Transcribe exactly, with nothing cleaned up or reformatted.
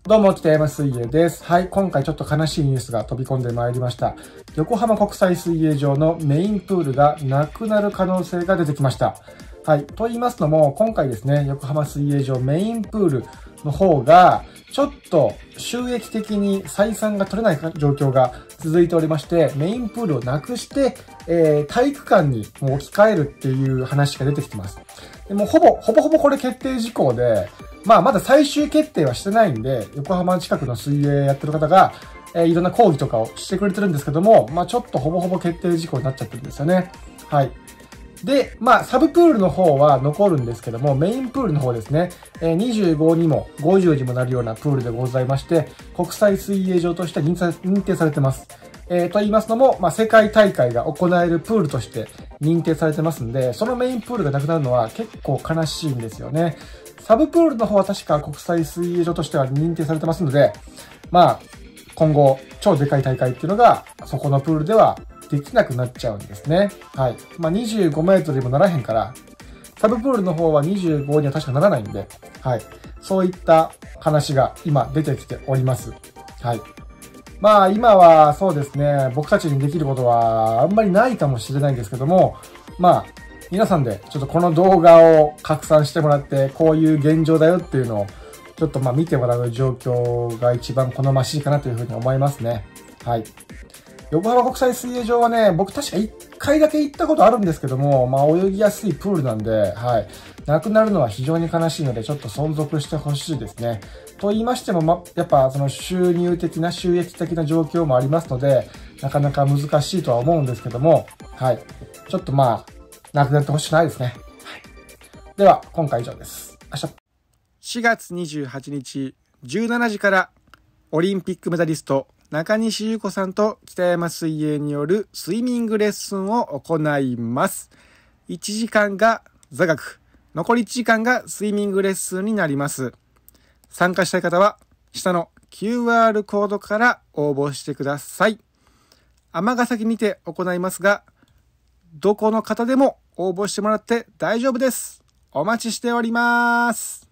どうも、北山水泳です。はい、今回ちょっと悲しいニュースが飛び込んでまいりました。横浜国際水泳場のメインプールがなくなる可能性が出てきました。はい、と言いますのも、今回ですね、横浜水泳場メインプールの方が、ちょっと収益的に採算が取れない状況が続いておりまして、メインプールをなくして、えー、体育館にもう置き換えるっていう話が出てきてます。でもほぼ、ほぼほぼこれ決定事項で、まあ、まだ最終決定はしてないんで、横浜近くの水泳やってる方が、えー、いろんな講義とかをしてくれてるんですけども、まあ、ちょっとほぼほぼ決定事項になっちゃってるんですよね。はい。で、まあ、サブプールの方は残るんですけども、メインプールの方ですね、えー、にじゅうごにもごじゅうにもなるようなプールでございまして、国際水泳場として認定されてます。えー、と言いますのも、まあ、世界大会が行えるプールとして認定されてますんで、そのメインプールがなくなるのは結構悲しいんですよね。サブプールの方は確か国際水泳場としては認定されてますので、まあ、今後、超でかい大会っていうのが、そこのプールではできなくなっちゃうんですね。はい。まあ、にじゅうごメートルにもならへんから、サブプールの方はにじゅうごには確かならないんで、はい。そういった話が今出てきております。はい。まあ、今はそうですね、僕たちにできることはあんまりないかもしれないんですけども、まあ、皆さんでちょっとこの動画を拡散してもらって、こういう現状だよっていうのを、ちょっとまあ見てもらう状況が一番好ましいかなというふうに思いますね。はい。横浜国際水泳場はね、僕確か一回だけ行ったことあるんですけども、まあ泳ぎやすいプールなんで、はい。なくなるのは非常に悲しいので、ちょっと存続してほしいですね。と言いましても、ま、やっぱその収入的な、収益的な状況もありますので、なかなか難しいとは思うんですけども、はい。ちょっとまあ、なくなってほしくないですね。はい。では、今回以上です。明日。しがつにじゅうはちにち、じゅうしちじから、オリンピックメダリスト、中西優子さんと北山水泳によるスイミングレッスンを行います。いちじかんが座学、残りいちじかんがスイミングレッスンになります。参加したい方は、下の キューアール コードから応募してください。尼崎にて行いますが、どこの方でも応募してもらって大丈夫です。お待ちしております。